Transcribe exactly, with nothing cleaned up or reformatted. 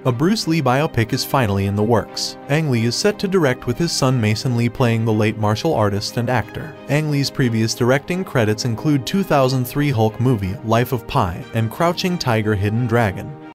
A Bruce Lee biopic is finally in the works. Ang Lee is set to direct with his son Mason Lee playing the late martial artist and actor. Ang Lee's previous directing credits include two thousand three Hulk movie Life of Pi and Crouching Tiger, Hidden Dragon.